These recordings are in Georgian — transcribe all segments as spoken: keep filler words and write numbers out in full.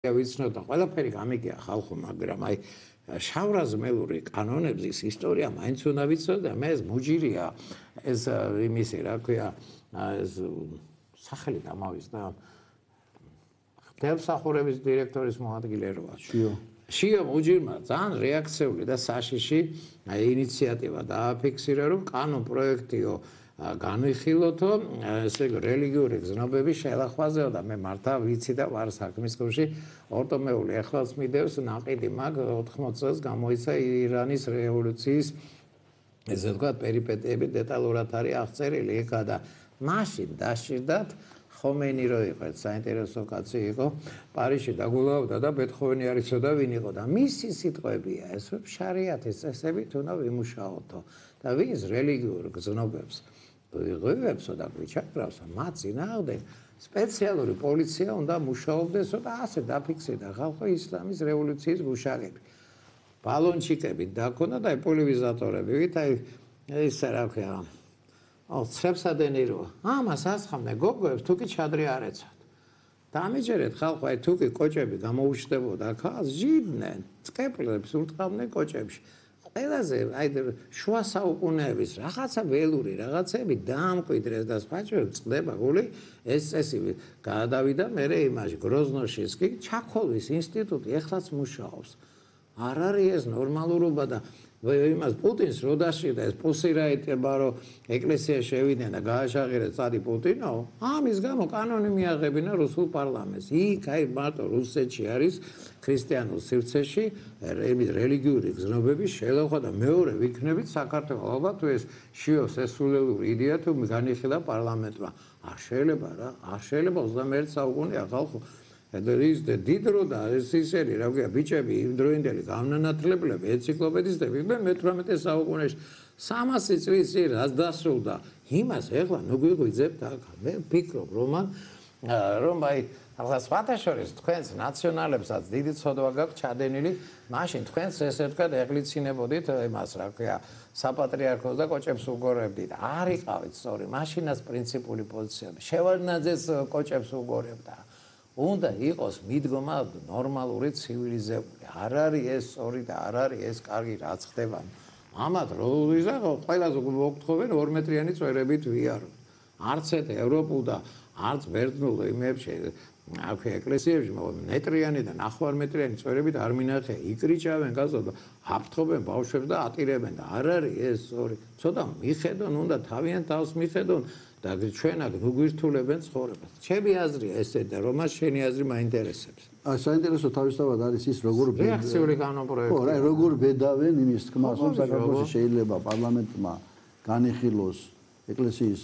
ვიცნობ და ყველაფერი გამიგია ხალხო, მაგრამ აი შავრაზმელური კანონების ისტორია მაინც უნდა ვიცოდე და მე ეს მუჯირია ეს იმისი რა ქვია ეს სახელი დამავიზდა ხელსახურების დირექტორის მოადგილე როა შიო შიო მუჯირმა ძალიან რეაქციული და საშიში ინიციატივა დააფიქსირა რომ კანონ პროექტიო განვიხილოთო ესე რელიგიური გზნობების შელახვაზეო და მე მართა ვიცი და ვარ საქმის კურსში ორტომეული ახლავს მიდევს ნაყიდი მაგ ოთხმოც წელს გამოიცა ირანის რევოლუციის ესე ვთქვათ პერიპეტიები დეტალურად არის აღწერილი ეხა და მაშინ დაშირდათ ხომენი რო იყო საინტერესო კაცი იყო პარიზში დაგულავდა და ბეთჰოვენი არ იცოდა ვინ იყო და მისი სიტყვებია ეს რომ შარიათის წესებით უნდა ვიმუშაოთო და ვინც რელიგიურ გზნობებს ვიღებსო და გვიჩაკრავს მათ წინააღმდეგ სპეციალური პოლიცია უნდა მუშაობდესო და ასე დაფიქსირდა ხალხო ისლამის რევოლუციის გუშაღები ბალონჩიკები დაქონდა და პოლივიზატორები ვით აი ისე რა ქვია აუ ცრებსადენი რო ამას ასხამდნენ გოგოებს თუკი ჩადრი არ ეცათ დამიჯერეთ ხალხო აი თუკი კოჭები გამოუჩნდებოდა ხალხს ჟიდნენ წკეპლებს ურტყავდნენ კოჭებში ყველაზე აი შუა საუკუნეების რაღაცა ველური რაღაცები დაამკვიდრეს და სპაჭო წდება გული ეს წესი გადავიდა მე იმაში გროზნოშიც კი ჩაქოლვის ინსტიტუტი ეხლაც მუშაობს არ არის ეს ნორმალურობა და იმას პუტინს რო დაშიდა ეს პულსირაიტება რომ ეკლესია შევიდნენ და გააშაღირეს წადი პუტინო ამის გამო კანონი მიაღებინა რუსულ პარლამენტს იქ აი მარტო რუსეთში არის ქრისტიანულ სივრცეში რელიგიური გზნობების შელახვა და მეორე ვიქნებით საქართველოს ალბათ თუ ეს შიოს ეს სულელური იდეა თუ განიხილა პარლამენტმა არ შეიძლება რა არ შეიძლება ოცდამეერთე საუკუნეა ხალხო ეს დიდრო და ეს ისერი რა ქვია ბიჭები იმდროინდელი გამნანათლებლები ენციკლოპედისტები მე მეთვრამეტე საუკუნეში სამასი წლის წინ რაც დასრულდა იმას ეხლა ნუ გვიღვიძებთ აქ მე ვფიქრობ რომ რომ აი ახლა სხვათა შორის თქვენს ნაციონალებსაც დიდი ცოდვა გაქვთ ჩადენილი მაშინ თქვენს ესე ვთქვათ ეღლიცინებოდით იმას რა ქვია საპატრიარქოს და კოჭებს უგორებდით არ იყავით სწორი მაშინაც პრინციპული პოზიციები შევარდნაძეს კოჭებს უგორებდა უნდა იყოს მიდგომა ნორმალური ცივილიზებული არ არის ეს სწორი და არ არის ეს კარგი რაც ხდება ამათ როიზა ყველაზე მოგთხოვენ ორ მეტრიანი წვერებით ვიარო არც ერთ ევროპულ და არც ბერძნულ იმებში აქ ეკლესიებში მეტრიანი და ნახევარმეტრიანი წვერებით არ მინახე იკრიჭავენ გაზო აფრთხობენ ბავშვებს და ატირებენ და არ არის ეს სწორი ცოტა მიხედონ უნდა თავიანთ თავს მიხედონ და ჩვენ აქ გვირთულებენ ცხოვრებას. ჩემი აზრია ესე და რომ მას შენი აზრი მაინტერესებს. აი საინტერესო თავისთავად არის ის როგორ რეაქციული კანონპროექტი. ხო, აი როგორ ბედავენ იმის თქმას, რომ საქართველოში შეიძლება პარლამენტმა განიხილოს ეკლესიის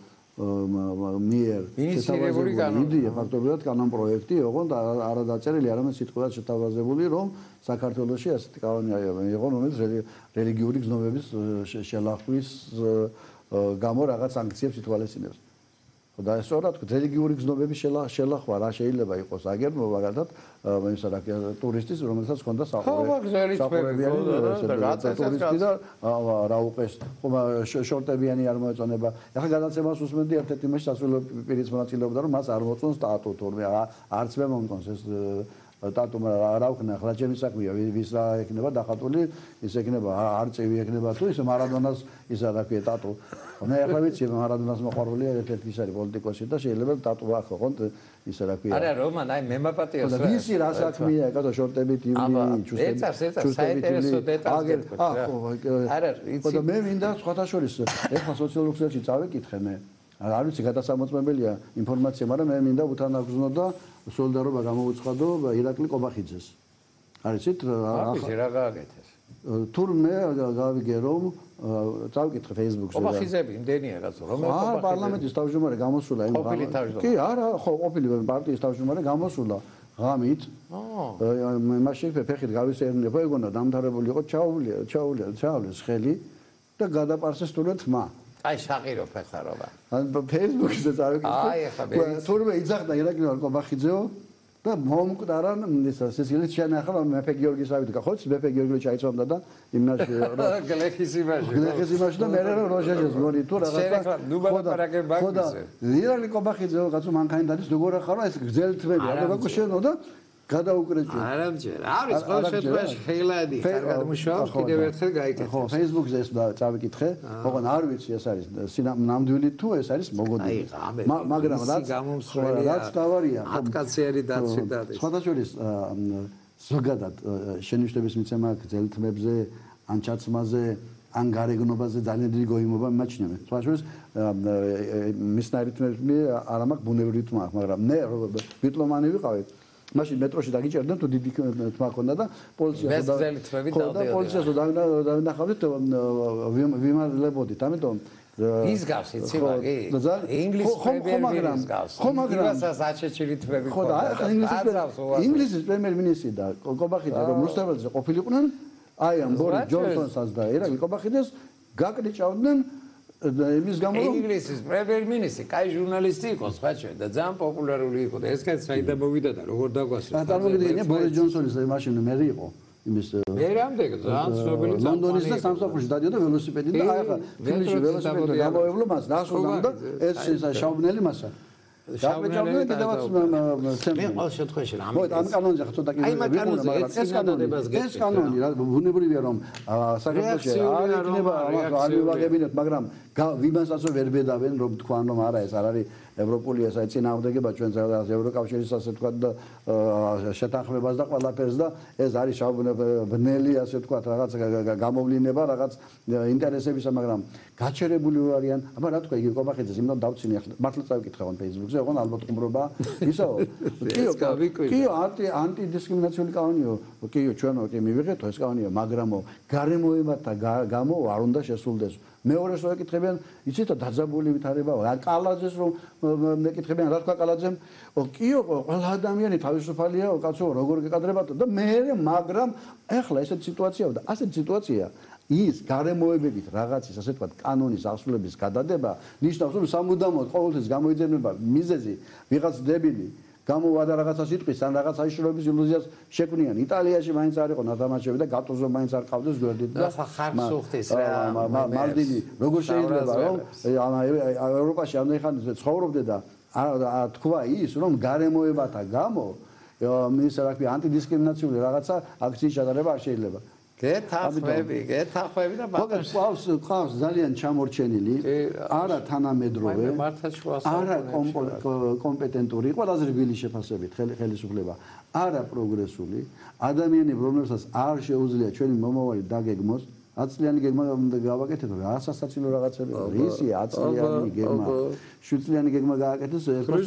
მიერ ინიციირებული კანონი. ფაქტობრივად კანონპროექტი, ოღონდ არადაწერილი არამედ სიტყვად შეთავაზებული, რომ საქართველოში ასეთი კანონი იყო, რომელიც რელიგიური გზნობების შელახვის გამო რაღაც სანქციებს ითვალისწინებს. და ეს სწორად რელიგიური გზნობების შელახვა რა შეიძლება იყოს აგერ მაგალითად იმისა რა ტურისტის რომელსაც ჰქონდა საყურებიანი ტურისტი და რა უყეს ხომ შორტებიანი არ მოეწონება. ახლა გადაცემას უსმენდი ერთ-ერთი იმაში სასულიერო პირის მონაწილეობდა რომ მას არ მოწონს სტატუ თურმე არც მე მომწონს ეს ტატუმ რა ვქნა ახლა ჩემი საქმეა ვის რა ექნება დახატული ის ექნება არწივი ექნება თუ ის მარადონას ისა რა ქვია ტატუ მე ახლა ვიცი მარადონას მოყვარულია ერთ-ერთი ის არის პოლიტიკოსი და შეიძლება ტატუ ახო ხონთ ისა რა ქვია არა რომან აი მე მაპატიოს რა ვისი რა საქმეა ეკა შორტებით იმი ჩუსტები ეცავს ეცავს საინტერესო დეტალს არა იცი და მე მინდა სხვათა შორის ეხლა სოციალურ ქსელში წავიკითხე მე არ ვიცი გადასამოწმებელია ინფორმაცია მაგრამ მე მინდა უთანაგზნო და სოლიდარობა გამოუცხადო ირაკლი ყობახიძეს. არ იცით რა რა გააკეთეს? თურმე გავიგე რომ წავიკითხე Facebook-ზე. ყობახიძები იმდენია კაცო რომ აა პარლამენტის თავმჯდომარე გამოსულა იმ კი არა ხო ყოფილი პარტიის თავმჯდომარე გამოსულა ღამით. აა მაშინ ფეხით გავისერნებო ეგონა დამთავრებული იყო ჩაუვლია ჩაუვლია ჩაავლეს ხელი და გადაპარსეს თურმე თმა. აი შაყირო ფეხარობა. ან Facebook-ზე წავიკითხე. აი ახლა მე თურმე იძახდა ირაკლი ყობახიძეო და მომკვდარან ისა სესილიც შეანახა მეფე გიორგის ავით გახოც მეფე გიორგი ჩაიცვამდა და იმაში გლეხის იმაში გლეხის იმაში და მე როჟეჟეს მორი თუ რაღაცა ნუ ბალაპარაკე ბაგზე ირაკლი ყობახიძეო კაცო მანქანით არის როგორ ახარო ეს გზელი თმები არა ბაკო შენო და გადაუკრეჭე. არა მჯერ. არის ყოველ შემთხვევაში ხელადი, კარგად მუშაობს, კიდევ ერთხელ გაიკეთე. ხო, Facebook-ზე ეს წავიკითხე, ოღონ არ ვიცი ეს არის ნამდვილი თუ ეს არის მოგონილი. მაგრამ რაც რაც დავარია, ათკაციანი დაცვი და ეს. სხვადასხვის ზოგადად შენიშვნების მიცემა გრძელთმებზე, ან ჩაცმაზე, ან გარეგნობაზე ძალიან დიდი გოიმობა მიმაჩნია. სხვადასხვის მისნაირი თმები არ მაქვს ბუნებრივი თმა, მაგრამ მე დიპლომანი ვიყავი. მაშინ მეტროში დაგიჭერდნენ თუ დიდი თმა ქონდა და პოლიციას და პოლიციას დავინახავდით ვიმარლებოდით, ამიტომ ის გავს იცი ვაგი ინგლისის პრემიერ-მინისტრის გავს ხო მაგრამ იმასაც აჩეჩილი თმები ხო და ინგლისის პრემიერ-მინისტრი და კობახიძე რომ რუსთაველზე ყოფილიყვნენ აი ამ ბორის ჯონსონსაც და ერაკლი კობახიძეს გაკრიჭავდნენ იმის გამო რომ ინგლისის პრემიერ-მინისტრი კაი ჟურნალისტი იყო სხვა ჩვენ და ძალიან პოპულარული იყო და ეს კაც საიდან მოვიდა და როგორ დაგვასწრა და წარმოგიდგენია ბორის ჯონსონის მაშინ მე იყო იმის მე რამდენი ძალიან ცნობილი ლონდონის და სამსახურში დადიოდა ველოსიპედით და აი ახლა ფილმში ველოსიპედი გამოევლო მას ნახოს და ეს შაუბნელი მასა შაუბნელი კიდევაც მე ყოველ შემთხვევაში რა ამი ამ კანონზე ხო ცოტა კიდევ ვიყურე მაგრამ ეს კანონი ეს კანონი რა ბუნებრივია რომ საქართველოში არ იქნება არ მივაგებინოთ მაგრამ ვიმასაც ვერ ბედავენ რომ თქვან რომ არა ეს არ არის ევროპული ეს აი წინააღმდეგება ჩვენ ევროკავშირის ასე თქვა და შეთანხმებას და ყველაფერს და ეს არის შაუბნელი ასე თქვა რაღაც გამოვლინება რაღაც ინტერესებისა მაგრამ გაჩერებული არიან აბა რა თქვა იგი კობახიძეს იმდან დავწინი ახლა მართლა წავიკითხე on Facebook-ზე ოღონ ალბათ ყუმრობა ისო კიო კიო ანტი ანტი დისკრიმინაციული კანონიო კიო ჩვენო კი მივიღეთო ეს კანონიო მაგრამო გარემოებათა გამო არ უნდა შესულდეს მეორეს რო ეკითხებიან იცით დაძაბული ვითარებაა კალაძეს რომ მეკითხებიან რა თქვა კალაძემ კიო ყველა ადამიანი თავისუფალია კაცო როგორ გეკადრებათ და მე მაგრამ ეხლა ესეთ სიტუაციაა და ასეთ სიტუაცია ის გარემოებებით რაღაცის ასე თქვა კანონის ასრულების გადადება ნიშნავს რომ სამუდამოდ ყოველთვის გამოიძებნება მიზეზი ვიღაც დებილი გამოვადა რაღაცა სიტყვის ან რაღაცა ისროების ილუზიას შექმნიან იტალიაში მაინც არ იყო ნათამაშები და გატუზო მაინც არ ყავდეს გვერდით და ხარს უხდის რა მალდინი როგორ შეიძლება რომ ევროპაში ამდენხანზე ცხოვრობდე და თქვა ის რომ გარემოებათა გამო ის რა ქვია ანტიდისკრიმინაციული რაღაცა აქციის ჩატარება არ შეიძლება გეთახმები, გეთახმები და ბატონო. ყავს ყავს ძალიან ჩამორჩენილი, არა თანამედროვე, არა კომპეტენტური, ყველაზე რბილი შეფასებით ხელისუფლება, არა პროგრესული, ადამიანები, რომლებსაც არ შეუძლია ჩვენი მომავალი დაგეგმოს, ათი წლიანი გეგმა გავაკეთეთ, რა სასაცილო რაღაცები, რისი ათი წლიანი გეგმა, შვიდ წლიანი გეგმა გააკეთეს,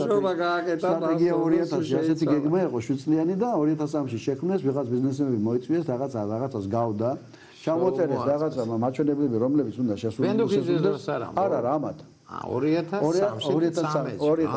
სტრატეგია ორი ათასი ასეთი გეგმა იყო შვიდ წლიანი და ორი ათას სამში შექმნეს, ვიღაც ბიზნესმენები მოიწვიეს, რაღაც რაღაცას გავდა, ჩამოწერეს რაღაცა მაჩვენებლები, რომლებიც უნდა შესრულდეს. არა, რა ამათ. ორი ათას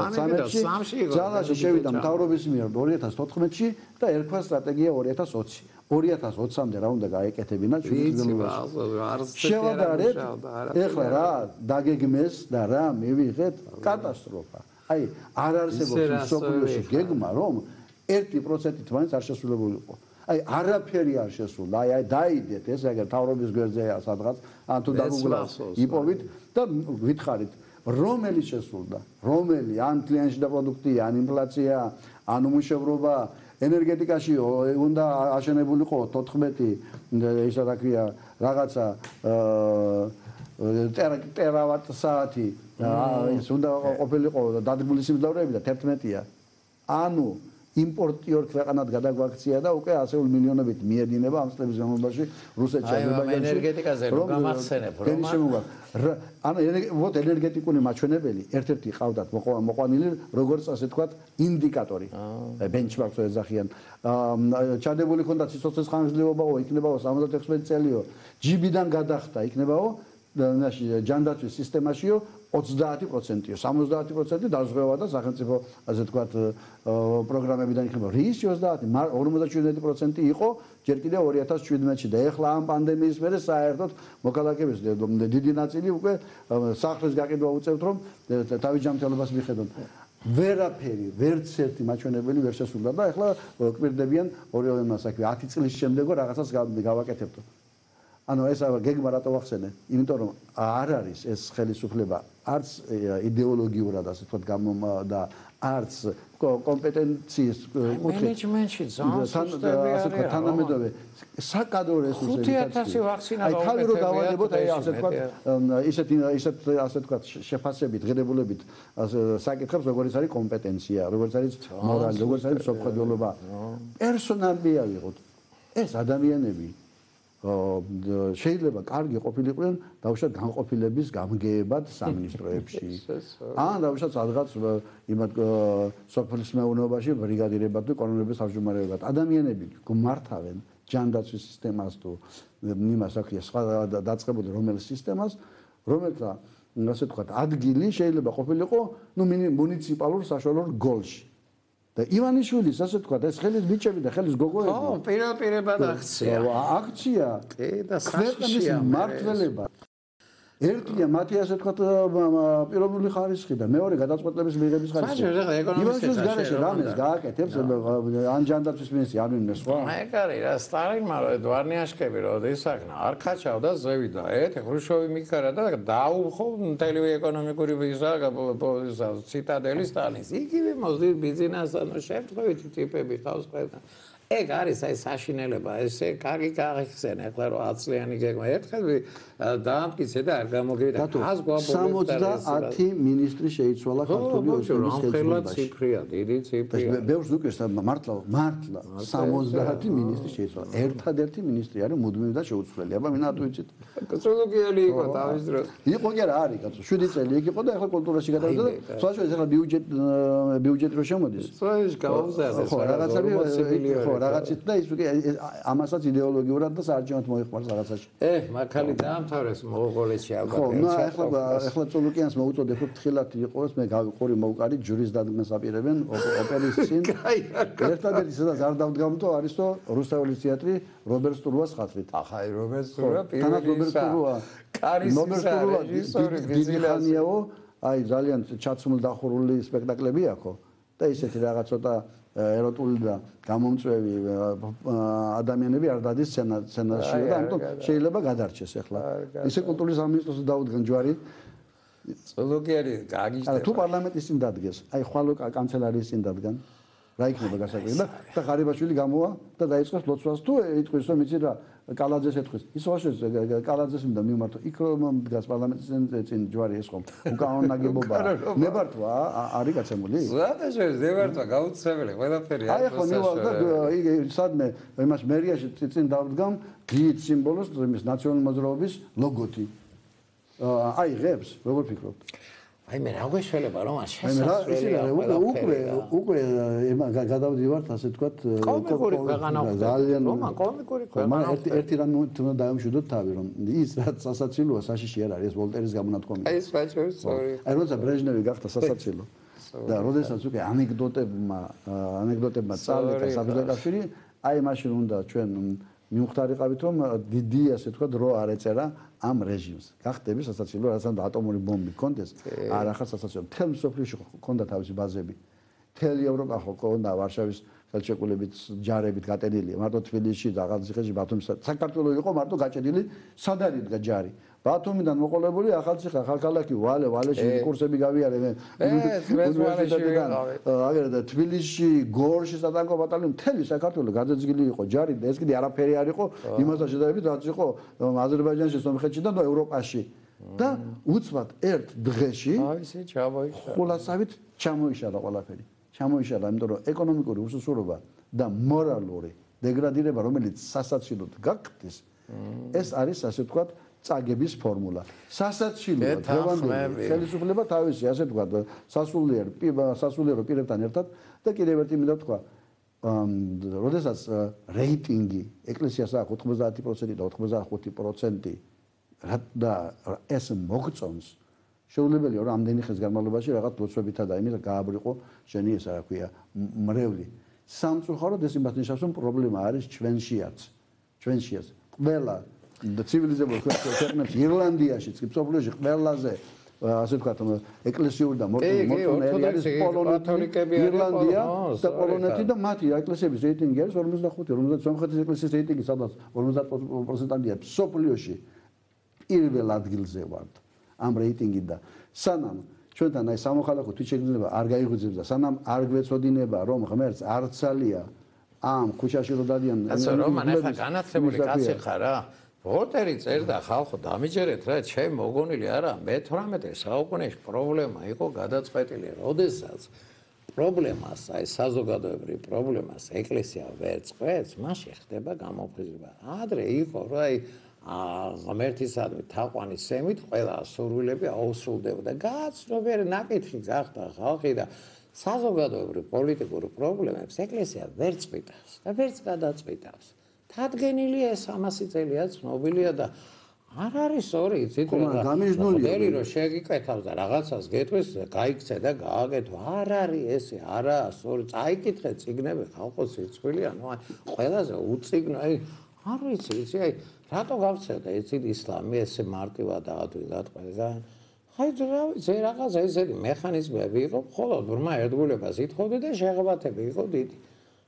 სამში ძალაში შევიდა მთავრობის მიერ ორი ათას თოთხმეტში და ერქვა სტრატეგია ორი ათას ოცი. ორი ათას ოცამდე რა უნდა გაეკეთებინა შვიდ წელიწადში. შევადარეთ, ეხლა რა დაგეგმეს და რა მივიღეთ კატასტროფა. აი, არ არსებობს მსოფლიოში გეგმა, რომ ერთი პროცენტით მაინც არ შესრულებულიყო. აი, არაფერი არ შესრულდა. აი, აი დაიდეთ ეს ეგერ თავრობის გვერდზეა სადღაც, ან თუ დაგუგლავთ, იპოვით და ვითხარით, რომელი შესრულდა? რომელი? ან კლიანტში პროდუქტია, ან ინფლაცია, ან უმუშევრობა ენერგეტიკაში უნდა აშენებულიყო თოთხმეტი ისა რა ქვია რაღაცა ტერავატ საათი ის უნდა ყოფილიყო დადგმული სიმძლავრეები და თერთმეტია ანუ იმპორტიორ ქვეყანად გადაგვაქცია და უკვე ასეულ მილიონობით მიედინება ამ წლების განმავლობაში რუსეთში აზერბაიჯანში ენერგეტიკაზე რომ გამახსენებ რომ ანუ ვოთ ენერგეტიკული მაჩვენებელი ერთ-ერთი ყავდათ მოყვანილი როგორც ასე თქვა ინდიკატორი ბენჩმარკს ეძახიან ჩადებული ჰქონდათ სიცოცხლის ხანგრძლივობაო იქნებაო სამოცდაექვსმეტი წელიო ჯიბიდან გადახდა იქნებაო ჯანდაცვის სისტემაშიო ოცდაათი პროცენტიო სამოცდაათი პროცენტი დაზღვევა და სახელმწიფო ასე თქვა პროგრამებიდან იქნება რისი ოცდაათი ორმოცდაშვიდმეტი პროცენტი იყო ჯერ კიდევ ორი ათას შვიდმეტში და ეხლა ამ პანდემიის მერე საერთოდ მოქალაქეების დიდი ნაწილი უკვე სახლის გაყიდვა უწევთ რომ თავისჯანმრთელობას მიხედონ ვერაფერი ვერც ერთი მაჩვენებელი ვერ შესრულდა და ეხლა კვირდებიან ორივე მასაკვი ათი წლის შემდეგო რაღაცას გავაკეთებთ ანუ ეს გეგმა რატო ვახსენე? იმიტომ რომ არ არის ეს ხელისუფლება არც იდეოლოგიურად ასე ვთქვათ და არც კომპეტენციის მენეჯმენტში ძალიან სუსტები არიან. თანამედროვე საკადრო რესურსები. ხუთი ათასი ვაქცინა აი თავი რო დავალებოთ აი გაუკეთებიათ, ასე თქვა ისეთ ისეთ ასე თქვა შეფასებით, ღირებულებით საკითხებს როგორიც არის კომპეტენცია, როგორიც არის მორალი, როგორიც არის სოფხდელობა. პერსონალი ავიღოთ. ეს ადამიანები შეიძლება კარგი ყოფილიყვნენ დაუშვათ განყოფილების გამგეებად სამინისტროებში. ან დაუშვათ სადღაც იმათ სოფლის მეურნეობაში ბრიგადირებად თუ კანონების თავმჯდომარეობად. ადამიანები გმართავენ ჯანდაცვის სისტემას თუ იმას აქვს სხვა დაწყებული რომელ სისტემას, რომელთა ასე ვთქვათ ადგილი შეიძლება ყოფილიყო ნუ მუნიციპალურ საშუალო გოლში. და ივანიშვილის ასე ვთქვათ ეს ხელის ბიჭები და ხელის გოგოები. ო, პირაპირებად აქცია. აქცია. კი და ქვეყნის მმართველობა. ერთია მათი ასე ვთქვათ პიროვნული ხარისხი და მეორე გადაწყვეტილების მიღების ხარისხი. ივანიშვილის გარეშე რამეს გააკეთებს ან ჯანდაცვის მინისტრი ან ვინმე სხვა. ეგ არის რა სტალინმა რო დვარნიაშკები რო ისახნა არ ხაჩავდა ზევიდა ეთ ხრუშოვი მიქარა და დაუხო მთელი ეკონომიკური ვიზა ციტადელი სტალინს იგივე მოსდი ბიზნესთან შემთხვევითი ტიპები თავს ყვებდა ეგ არის აი საშინელება ესე კარგი გაიხსენ ახლა რო ათწლიანი გეგმა ერთხელ დაამტკიცე და არ გამოგივიდა ას სამოცდაათი მინისტრი შეიცვალა ქართული ოცნების ხელმძღვანელობაში ციფრია დიდი ციფრია ბევრს უკეს მართლა მართლა სამოცდაათი მინისტრი შეიცვალა ერთადერთი მინისტრი არის მუდმივი და შეუცვლელი აბა მინა თუ იცით კაცოლოგიელი იყო თავის დროს იყო კი არა არის კაცო შვიდი წელი იქ იყო და ახლა კულტურაში გადავიდა და სხვაშორის ახლა ბიუჯეტ ბიუჯეტი რო შემოდის სხვაში გავუზარდეს ხო რაღაცები ხო რაღაცით და ის უკვე ამასაც იდეოლოგიურად და საარჩევნოდ მოიხმარს რაღაცაში. ე, მაგალი დაამთავრეს მონღოლეთში ალბათ. ხო, ნუ ახლა ახლა წოლუკიანს მოუწოდებ ფრთხილად იყოს, მე გავიყური მოვკარი ჯურის დადგმას აპირებენ ოპერის წინ. ერთადერთი სადაც არ დავდგამთო არის თო რუსთაველის თეატრი რობერტ სტურუას ხათრით. ახლა რობერტ სტურუა პირველი რობერტ სტურუა. კარისის რეჟისორი ვიზილიანიაო, აი ძალიან ჩაცმულ დახურული სპექტაკლები აქვს და ისეთი რაღაც ცოტა ეროტული და გამომწვევი ადამიანები არ დადის სცენარში და ამიტომ შეიძლება გადარჩეს ახლა. ისე კულტურის სამინისტროს დაუდგან ჯვარი. წოლოგიერი გაგიჟდება. თუ პარლამენტის წინ დადგეს, აი ხვალო კანცელარიის წინ დადგან. რა იქნება გასაკვირი და და ღარიბაშვილი გამოვა და დაიწყოს ლოცვას თუ იტყვის რომ იცი რა კალაძეს ეთქვის. ის ვაშოს კალაძეს მინდა მიმართო. იქ რომ დგას პარლამენტის წინ ჯვარი ეს ხომ უკანონო ნაგებობა. ნებართვა არის გაცემული? ზადაშე ნებართვა გაუცემელი ყველაფერი არის. აი ხო მივალ და იგი სადმე იმას მერიაში წინ დავდგამ დიდ სიმბოლოს იმის ნაციონალური მოძრაობის ლოგოთი. აი ღებს როგორ ფიქრობთ? აი მე რა გვეშველება რომ შესაძლებელია უკვე უკვე გადავდივართ ასე ვთქვათ კომიკური ქვეყანა ძალიან კომიკური ქვეყანა ერთი ერთი რამ თუნდა დაიმშვიდოთ თავი რომ ის რაც სასაცილოა საშიში არ არის ეს ვოლტერის გამონათქვამია აი ეს ვაჭრობს სწორი აი როცა ბრეჟნევი გახდა სასაცილო და როდესაც უკვე ანეკდოტებმა ანეკდოტებმა წავიდა საბრძოლოში აი მაშინ უნდა ჩვენ მიუხვდარიყავით რომ დიდი ასე ვთქვათ დრო არ ეწერა ამ რეჟიმს. გახდები სასაცილო, რადგან ატომური ბომბი კონდეს, არ ახლა სასაცილო. თელ სოფლიოში ქონდა თავისი ბაზები. თელი ევროპა ხო ქონდა ვარშავის ხელშეკრულებით ჯარებით გატენილია. მარტო თბილისში და ახალციხეში ბათუმში საქართველოს იყო მარტო გაჭედილი სადარი დგა ჯარი. ბათუმიდან მოყოლებული ახალციხე ახალქალაქი ვალე ვალეში კურსები გავიარე მე. უნივერსიტეტიდან აგერ და თბილისში გორში სატანკო ბატალიონი მთელი საქართველოს გაძეძგილი იყო ჯარი და ეს კიდე არაფერი არ იყო იმასთან შედარებით რაც იყო აზერბაიჯანში სომხეთში და ევროპაში. და უცბად ერთ დღეში ავისი ჩამოიშალა. ხულასავით ჩამოიშალა ყველაფერი. ჩამოიშალა, იმიტომ რომ ეკონომიკური უსუსურობა და მორალური დეგრადირება, რომელიც სასაცილოდ გაკეთეს, ეს არის ასე ვთქვათ, წაგების ფორმულა. სასაცილოა დღევანდელი ხელისუფლება თავისი ასე ვთქვათ, სასულიერ სასულიერო პირებთან ერთად და კიდევ ერთი მინდა ვთქვა, როდესაც რეიტინგი ეკლესიას აქვს ოთხმოცდაათი პროცენტი და ოთხმოცდახუთი პროცენტი და ეს მოგწონს შეუძლებელია რომ ამდენი ხნის განმავლობაში რაღაც ლოცვებითა და იმით გააბრიყო შენი ეს რა ქვია მრევლი სამწუხაროდ ეს იმას ნიშნავს რომ პრობლემა არის ჩვენშიაც ჩვენშიაც ყველა ცივილიზებულ ქვეყნებში ირლანდიაშიც კი მსოფლიოში ყველაზე ასე ვთქვათ ეკლესიური და მორწმუნე არის პოლონეთი ირლანდია და პოლონეთი და მათი ეკლესიების რეიტინგი არის ორმოცდახუთი რომელზეც სომხეთის ეკლესიის რეიტინგი სადაც ორმოცდაათ პროცენტია მსოფლიოში პირველ ადგილზე ვართ ამ რეიტინგით და სანამ ჩვენთან აი სამოქალაქო თვითშეგნილება არ გაიღვიძებს და სანამ არ გვეწოდინება რომ ღმერთს არ ცალია ამ ქუჩაში რო დადიან კაცო რომან ახლა განათლებული კაცი ხარ რა ვოლტერი წერდა ხალხო დამიჯერეთ რა ჩემ მოგონილი არა მეთვრამეტე საუკუნეში პრობლემა იყო გადაწყვეტილი როდესაც პრობლემას აი საზოგადოებრივ პრობლემას ეკლესია ვერ წყვეტს მაშინ ხდება გამოფხიზება ადრე იყო რა აი ღმერთისადმი თაყვანის სემით ყველა სურვილები აუსრულდებოდა გაცნობიერი ნაკითხი გახდა ხალხი და საზოგადოებრივ პოლიტიკურ პრობლემებს ეკლესია ვერ წყვიტავს და ვერც გადაწყვიტავს დადგენილია ეს სამასი წელია ცნობილია და არ არის ორი იცით რა გამიჯნული რომ შეგიკეთავს და რაღაცას გეტყვის გაიქცე და გააკეთო არ არის ესე არა ორი წაიკითხე წიგნები ხალხო სიცხვილია ნუ აი ყველაზე უწიგნო აი არ ვიცი იცი აი რატო გავცელდა იცით ისლამი ესე მარტივად დაადვილად ყველგან აი რა ვიცი რაღაცა ესეთი მექანიზმები იყო მხოლოდ ბრმა ერთგულებას ითხოვდი და შეღებათები იყო დიდი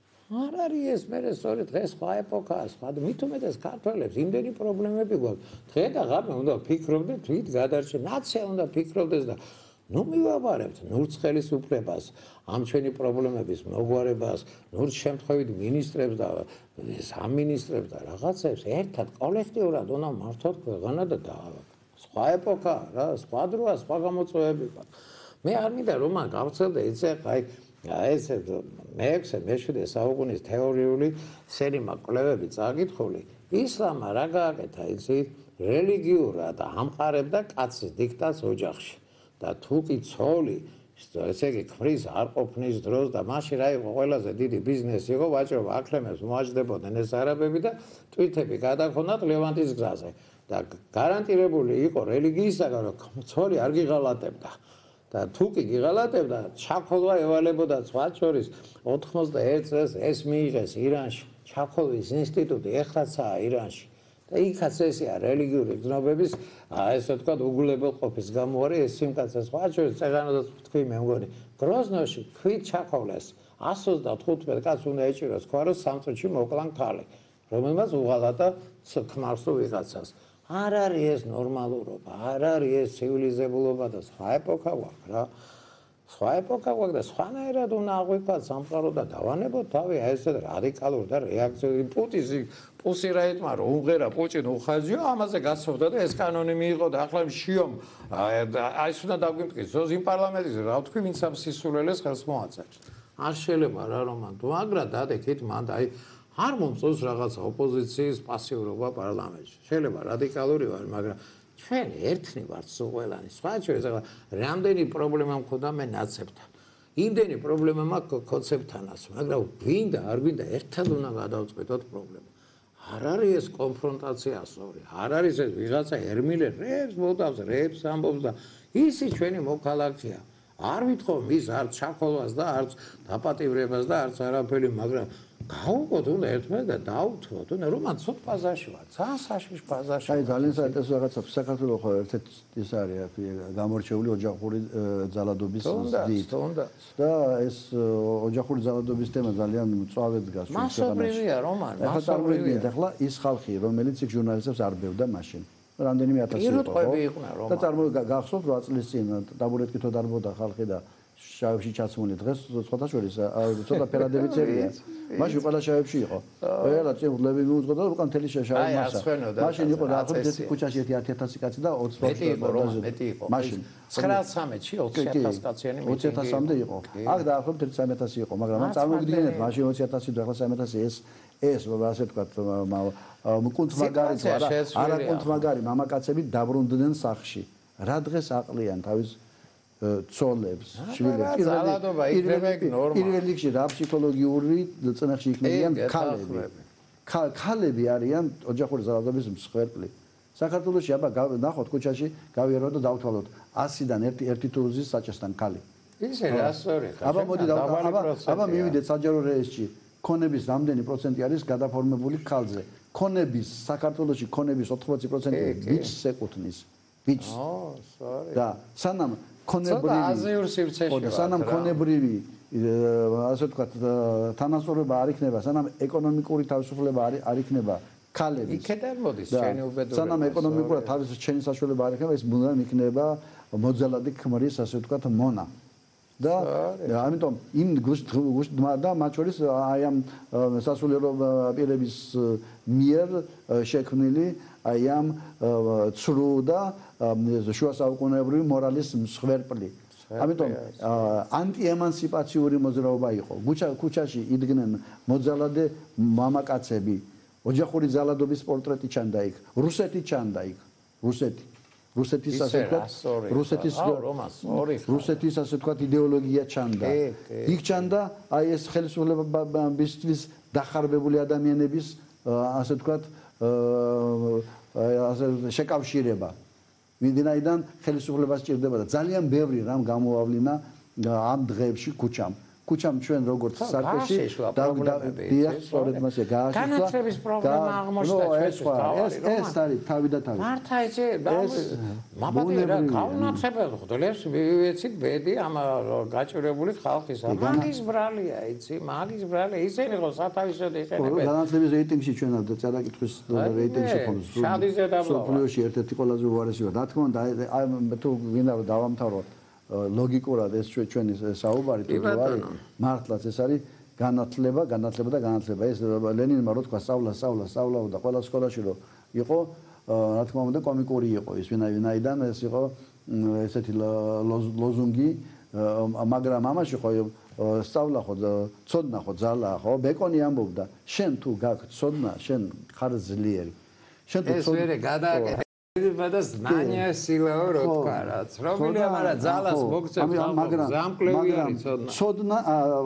არ არის ეს მე სწორი დღეს სხვა ეპოქაა სხვა მით უმეტეს ქართველებს იმდენი პრობლემები გვაქვს დღე და ღამე უნდა ფიქრობდეთ თვით გადარჩენ ნაცია უნდა ფიქრობდეს და ნუ მივაბარებთ ნურც ხელისუფლებას ამ ჩვენი პრობლემების მოგვარებას ნურც შემთხვევით მინისტრებს და სამინისტრებს და რაღაცებს ერთად კოლექტიურად უნდა მართოთ ქვეყანა და სხვა ეპოქაა რა სხვა დროა სხვა გამოწვევები მე არ მინდა რომ მან გავცელდა იცი აი ეს მეექვსე მეშვიდე საუკუნის თეორიული სერიმა კვლევები წაკითხული ისლამმა რა გააკეთა იცი რელიგიურად ამყარებდა კაცის დიქტატს ოჯახში და თუ კი ცოლი ესე იგი ქმრის არ ყოფნის დროს და მაშინ რა იყო ყველაზე დიდი ბიზნესი იყო ვაჭრობა აქლემებს მოაჯდებოდნენ ეს არაბები და ტვირთები გადაქონდათ ლევანტის გზაზე და გარანტირებული იყო რელიგიისაგან რომ ცოლი არ გიღალატებდა და თუ კი გიღალატებდა ჩაქოლვა ევალებოდა სხვა შორის ოთხმოცდაერთ წელს ეს მიიღეს ირანში ჩაქოლვის ინსტიტუტი ეხლაცაა ირანში და იქაც ესეა რელიგიური გზნობების ესე ვთქვათ უგულებელყოფის გამოარი ეს სიმკაცე სხვა შორის წეღანოდაც თქვი მე მგონი გროზნოში ქვით ჩაქოლეს εκατს ოცდათხუთმეტ კაცს უნდა ეჭიროს თქვა რომ სამ წუთში მოკლან ქალი რომელმაც უღალატა ქმარს თუ ვიღაცას არ არის ეს ნორმალურობა არ არის ეს ცივილიზებულობა და სხვა ეპოქა გვაქვს რა სხვა ეპოქა გვაქვს და სხვანაირად უნდა აღვიქვათ სამყარო და დავანებოთ თავი აი ესე რადიკალურ და რეაქციული პუტინს პუსი რა ეთმა რომ უმღერა პუჭინ უხაზიო ამაზე გასწორდა და ეს კანონი მიიღო და ახლა შიომ აი ეს უნდა დაგვიმტკიცოს ზოზ იმ პარლამენტის რა თქვი ვინც ამ სისულელეს ხელს მოაწერს არ შეიძლება რა რომან თუ აგრა დადექით მანდ აი არ მომწონს რაღაცა ოპოზიციის პასიურობა პარლამენტში. შეიძლება რადიკალური ვარ, მაგრამ ჩვენ ერთნი ვართ სულ ყველანი. სხვა შორის რამდენი პრობლემა მქონდა მე ნაცებთან. იმდენი პრობლემა მაქვს კონცეპტთანაც, მაგრამ გვინდა, არ გვინდა ერთად უნდა გადავწყვეტოთ პრობლემა. არ არის ეს კონფრონტაცია სწორი. არ არის ეს ვიღაცა ერმილე რებს მოდავს, რებს ამბობს და ისი ჩვენი მოქალაქეა. არ ვითხოვ მის არც ჩაქოლვას და არც დაპატიმრებას და არც არაფერი, მაგრამ გავუყოთ უნდა ერთმანეთს და დაუთმოთ. უნდა რომ მან ცოტ ბაზარში ვარ. ძალიან საშიშ ბაზარში. აი ძალიან საინტერესო რაღაცა საქართველოს ხო ერთ-ერთი ის არის გამორჩეული ოჯახური ძალადობის ზრდით. და ეს ოჯახური ძალადობის თემა ძალიან მწვავედ დგას ჩვენ ქვეყანაში. მასობრივია რომან, მასობრივია. ახლა ის ხალხი რომელიც იქ ჟურნალისტებს არ ბევდა მაშინ. რამდენიმე ათასი იყო. პირუტყვები იყვნენ რომან. და წარმოგახსოვთ რვა წლის წინ ტაბურეტკითო დარბოდა ხალხი და შავებში ჩაცმული დღეს სხვათა შორის ცოტა ფერადები წერია. მაშინ ყველა შავებში იყო. ყველა წევლები მიუძღოდა და უკან თელი შავი მასა. მაშინ იყო დაახლოებით ერთი ქუჩაში ერთი ათასი კაცი და ოცი მეტი იყო რომ მეტი იყო. მაშინ ცხრაათასი ოცი ათასი კაციანი მიტინგი. ოცი ათასამდე იყო. აქ დაახლოებით ერთი სამი ათასი იყო, მაგრამ მან წარმოგიდგენთ მაშინ ოცი ათასი და ახლა სამი ათასი ეს ეს ასე ვთქვათ მკუნთ მაგარი თუ არა არა კუნთ მაგარი მამაკაცები დაბრუნდნენ სახლში. რა დღეს აყლიან თავის ცოლებს, შვილებს. პირველ რიგში რა ფსიქოლოგიური წნეხში იქნებიან ქალები. ქალები არიან ოჯახური ძალადობის მსხვერპლი. საქართველოში აბა ნახოთ ქუჩაში გავიარო და დავთვალოთ ასიდან ერთი ერთი თუზის საჭესთან ქალი. ისე რა სწორი ხა. აბა მოდი აბა აბა მივიდეთ საჯარო რეესში. ქონების რამდენი პროცენტი არის გადაფორმებული ქალზე? ქონების საქართველოში ქონების ოთხმოცი პროცენტი ბიჭს ეკუთვნის. ბიჭს. ო, სწორი. და სანამ ქონებრივი აზიურ სივრცეში ვარ. სანამ ქონებრივი ასე ვთქვათ თანასწორობა არ იქნება, სანამ ეკონომიკური თავისუფლება არ იქნება ქალების. იქიდან მოდის ჩვენი უბედურება. სანამ ეკონომიკურად თავის ჩენი საშუალება არ იქნება, ის ბუნებრივად იქნება მოძალადი ქმრის, ასე ვთქვათ, მონა. და ამიტომ იმ გუშტმა და მათ შორის აი ამ სასულიერო პირების მიერ შექმნილი აი ამ ცრუ და შუა საუკუნეებრივი მორალის მსხვერპლი. ამიტომ ანტიემანსიპაციური მოძრაობა იყო. ქუჩაში იდგნენ მოძალადე მამაკაცები, ოჯახური ძალადობის პორტრეტი ჩანდა იქ, რუსეთი ჩანდა იქ, რუსეთი. რუსეთის ასე ვთქვათ, რუსეთის რუსეთის ასე ვთქვათ იდეოლოგია ჩანდა. იქ ჩანდა აი ეს ხელისუფლებისთვის დახარბებული ადამიანების ასე ვთქვათ ასე შეკავშირება. ვინაიდან ხელისუფლებას სჭირდება და ძალიან ბევრი რამ გამოავლინა ამ დღეებში ქუჩამ. ქუჩამ ჩვენ როგორც სარკეში დიახ, სწორედ მასე გააშიშვა. განათლების პრობლემა აღმოჩნდა ჩვენთვის. ეს ეს არის თავი და თავი. მართლა იცი, მაბადე რა გაუნათებელ ხდლებს მივეცით ბედი ამ გაჭირებული ხალხისა. მაგის ბრალია, იცი, მაგის ბრალია. ისინი ხო სათავისოდ იყენებენ. განათლების რეიტინგში ჩვენ და წარაკითხვის რეიტინგში ხო შადიზე დაბლა. სოფლიოში ერთ-ერთი ყველაზე უარესია. რა თქმა უნდა, აი თუ გინდა რომ დავამთავრო ლოგიკურად ეს ჩვენი საუბარი თუ არის მართლაც ეს არის განათლება, განათლება და განათლება. ეს ლენინმა რო თქვა სწავლა, სწავლა, სწავლა და ყველა სკოლაში რო იყო, რა თქმა უნდა კომიკური იყო ის ვინაიდან ეს იყო ესეთი ლოზუნგი, მაგრამ ამაში ხო სწავლა ხო, ცოდნა ხო, ძალა ხო, ბეკონი ამბობდა, შენ თუ გაქვს ცოდნა, შენ ხარ ძლიერი. შენ თუ ეს ვერე გადააკეთე და ზნანია სილაო რო თქვა რაც. რომელია მაგრამ ძალას მოგწევს მაგრამ ზამკლევი არის ცოდნა. ცოდნა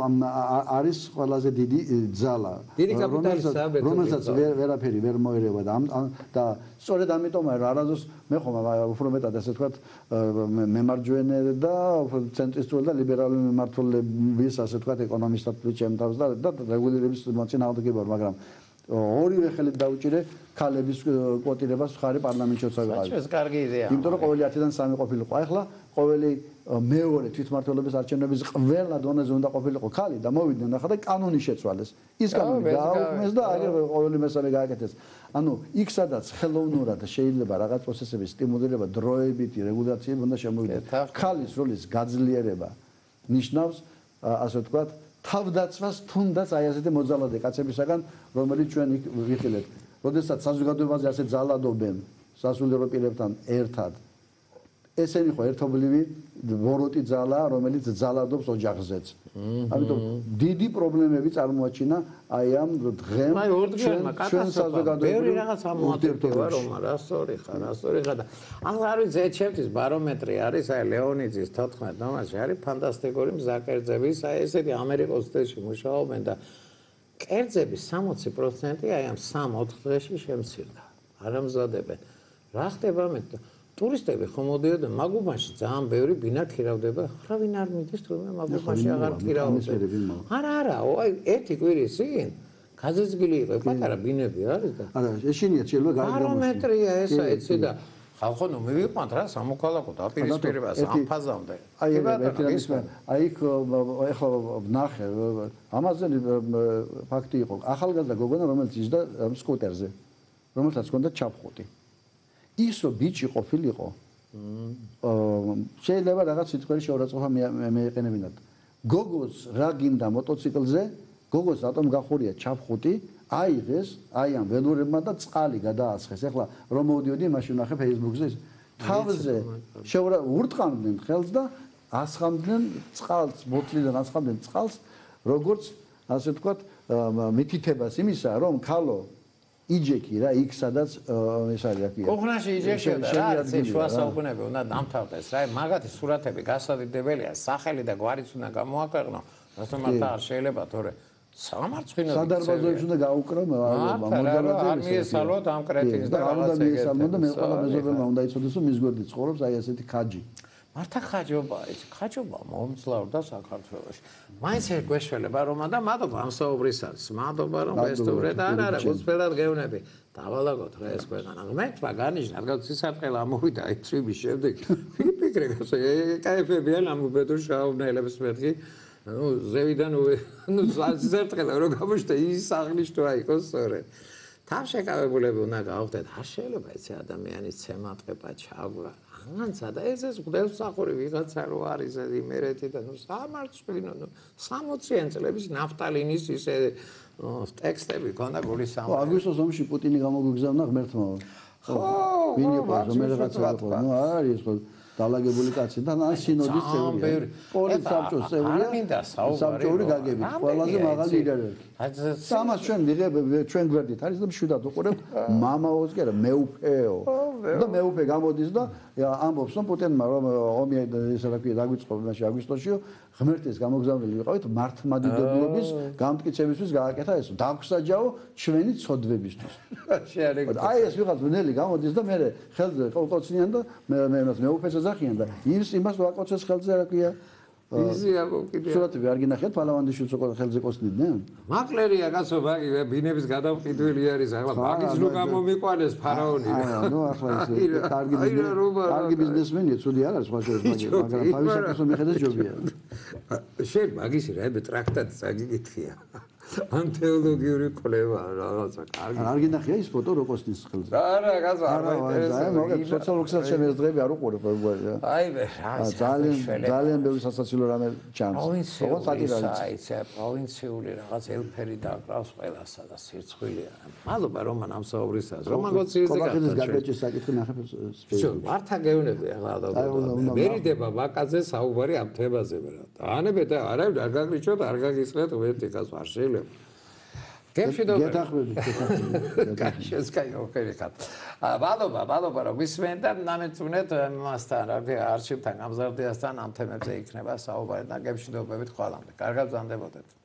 არის ყველაზე დიდი ძალა. დიდი კაპიტალის საბეთო. რომელსაც ვერაფერი ვერ მოერევა და და სწორედ ამიტომ არაზოს მე ხომ უფრო მეტად ასე ვთქვათ მემარჯვენე და ცენტრისტული და ლიბერალური მმართველების ასე ვთქვათ ეკონომისტად ვიჩემთავს და რეგულირების მოწინააღმდეგე ვარ, მაგრამ ორივე ხელით დაუჭირე ქალების კვოტირებას ხარი პარლამენტში როცა ვიყავი. ეს კარგი იდეაა. იმიტომ რომ ყოველი ათიდან სამი ყოფილიყო. ახლა ყოველი მეორე თვითმმართველობის არჩევნების ყველა დონეზე უნდა ყოფილიყო ქალი და მოვიდნენ ახლა და კანონი შეცვალეს. ის კანონი გააუქმეს და აგერ ყოველი მესამე გააკეთეს. ანუ იქ სადაც ხელოვნურად შეიძლება რაღაც პროცესების სტიმულირება დროებითი რეგულაციები უნდა შემოვიდეს. ქალის როლის გაძლიერება ნიშნავს ასე ვთქვათ თავდაცვას თუნდაც აი ასეთი მოძალადე კაცებისაგან, რომელიც ჩვენ იქ ვიხილეთ. როდესაც საზოგადოებაზე ასე ძალადობენ სასულიერო პირებთან ერთად, ესენი ხო ერთობლივი ვოროტი ძალა, რომელიც ძალადობს ოჯახზეც. ამიტომ დიდი პრობლემები წარმოაჩინა აი ამ დღემ ჩვენ საზოგადოებრივ ბევრი რაღაც ამოადებდება რომ რა სწორი ხარ, რა სწორი ხარ და ახლა არის ზეჩევთის ბარომეტრი არის აი ლეონიძის თოთხმეტ ნომერში არის ფანტასტიკური მზაკერძების აი ესეთი ამერიკოს წესში მუშაობენ და კერძების სამოცი პროცენტი აი ამ სამ-ოთხ დღეში შემცირდა. არ ამზადებენ. რა ხდება მე ტურისტები ხომ მოდიოდნენ მაგუბანში ძალიან ბევრი ბინა ქირავდება. რა ვინ არ მიდის თურმე მაგუბანში აღარ ქირავდება. არა არა, აი ერთი კვირის წინ გაზეცგილი იყო პატარა ბინები არის და არა, ეშინია შეიძლება გარეგამოში. ბარომეტრია ესა ეცი და ხალხო ნუ მივიყვანთ რა სამოქალაქო დაპირისპირებას ამ ფაზამდე. აი ერთი რამის აი ეხლა ვნახე ამაზე ფაქტი იყო. ახალგაზრდა გოგონა რომელიც იჯდა სკუტერზე, რომელსაც ჰქონდა ჩაფხუტი. ისო ბიჭი ყოფილიყო. შეიძლება რაღაც სიტყველი შეურაცხყოფა მეეყენებინათ. გოგოს რა გინდა მოტოციკლზე, გოგოს რატომ გახურია ჩაფხუტი, აიღეს, აი ამ ველურებმა და წყალი გადააცხეს. ეხლა რომ მოვდიოდი, მაშინ ნახე Facebook-ზე თავზე შეურა ურტყამდნენ ხელს და ასხამდნენ წყალს, ბოთლიდან ასხამდნენ წყალს, როგორც ასე ვთქვათ, მითითებას იმისა, რომ ქალო იჯექი რა იქ სადაც ეს არის რა ქვია. კუღნაში იჯექი და რა შუა საუკუნეები უნდა დამთავრდეს რა. მაგათი სურათები გასადიდებელია, სახელი და გვარიც უნდა გამოაქვეყნო. რატომ მარტო არ შეიძლება თორე სამარცხინო სადარბაზოებს უნდა გაუკრო მოძალადეებს. არ მიესალოთ ამ კრეტინს და რაღაცა მიესალმო და მე ყველა მეზობელმა უნდა იცოდეს რომ მის გვერდით ცხოვრობს აი ასეთი ხაჯი. მართლა ხაჯობა ის ხაჯობა მომძლავრდა საქართველოში. მაინც ერთ გვეშველება რომ და მადლობა ამ საუბრისას. მადლობა რომ გესტუმრეთ და არა არა გულწრფელად გევნები. დავალაგოთ რა ეს ქვეყანა. ღმერთმა განიშნა რადგან სისარტყელა ამოვიდა აი წვიმის შემდეგ. ფიქრე გასა კაიფები ან ამ უბედურ შავნელებს მეთქი. ну ზევიდან ну სისარტყელა რო გამოჩნდა ის აღნიშნვა იყოს სწორედ. თავშეკავებულები უნდა გავხდეთ. არ შეიძლება ეს ადამიანის ცემატყება ჩაგვა. ხანცა და ეს ეს გველსახური ვიღაცა რო არის იმერეთი და ნუ სამარცხვინო ნუ სამოციან წლების ნაფტალინის ისე ტექსტები ქონდა გულის ხო, სამარცხვინო. აგვისტოს ომში პუტინი გამოგვიგზავნა ღმერთმა. ხო, ვინ იყო რომელიღაცა იყო? ნუ არის ხო დალაგებული კაცი და ან სინოდის წევრია. პოლიტ საბჭოს წევრია. საბჭოური გაგებით ყველაზე მაღალი ლიდერი. სამას ჩვენ ვიღებ ჩვენ გვერდით არის და მშვიდად უყურებ მამაოს კი არა მეუფეო. და მეუფე გამოდის და ამბობს რომ პუტინმა რომ ომი ესე რა ქვია დაგვიწყო მაშინ აგვისტოში ღმერთის გამოგზავნილი ვიყავით მართლმადიდებლობის გამტკიცებისთვის გააკეთა ეს დაგვსაჯაო ჩვენი ცოდვებისთვის. აი ეს ვიღაც ბნელი გამოდის და მე ხელზე ყოლყოცნიან და მე მე მეუფეს ეძახიან და ის იმას ვაკოცეს ხელზე რა ქვია იზია მოკიდე. სურათები არ გინახეთ პალავანდიშვილს უკვე ხელზე კოცნიდნენ? მაკლერია კაცო ბაგი ბინების გადამყიდველი არის ახლა ბაგის ნუ გამომიყვანეს ფარაონი. აა ნუ ახლა ეს კარგი კარგი ბიზნესმენია, ცუდი არ არის სხვა შეიძლება, მაგრამ თავისაკაცო მიხედეს ჯობია. შენ მაგის რა ებე ტრაქტატი წაგიკითხია. ან თეოლოგიური კვლევა რაღაცა კარგი. არ გინახია ის ფოტო როკოსნის ხელზე. არა, კაცო არ მაინტერესებს. მოგეთ სოციალურ ქსელს ჩემი ეს დღეები არ უყურებ ეგ. აი მე რა ძალიან ძალიან ბევრი სასაცილო რამე ჩანს. პროვინციული საიტზე, პროვინციული რაღაც ელფერი დაკრავს ყველასა და სირცხვილია. მადლობა რომან ამ საუბრისას. რომან გოციეზე გაკეთეს გაგეჭის საკითხი ნახებ სპეციალ. მართა გეუნები ახლა და მერიდება ვაკაძე საუბარი ამ თემაზე რა. ანებე და არა არ გაგრიჩოთ, არ გაგისწრეთ ვერტი კაცო არ შეიძლება. გემშვიდობა. გეთახმებით, გეთახმებით. კაშეს კაიოხერი ხარ. მადლობა, მადლობა რომ გისმენთ და ნამეწუნეთ მასთან, რა ქვია, არჩევთან გამზარდიასთან ამ თემებზე იქნება საუბარი და გემშვიდობებით ყველამდე. კარგად ვზანდებოდეთ.